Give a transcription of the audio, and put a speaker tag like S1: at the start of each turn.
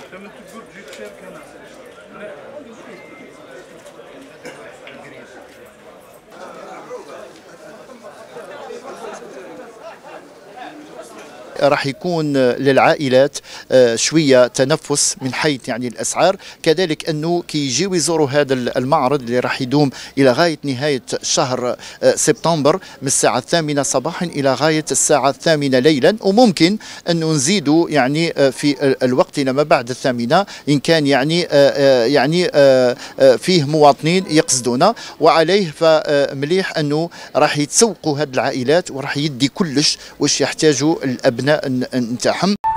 S1: راح يكون للعائلات شويه تنفس من حيث يعني الاسعار، كذلك انه كي يجيو يزوروا هذا المعرض اللي راح يدوم الى غايه نهايه شهر سبتمبر من الساعه 8 صباحا الى غايه الساعه 8 ليلا، وممكن انه نزيدوا يعني في الوقت ما بعد 8 ان كان يعني فيه مواطنين يقصدون، وعليه فمليح انه راح يتسوقوا هذه العائلات وراح يدي كلش واش يحتاجوا الابناء نتاعهم.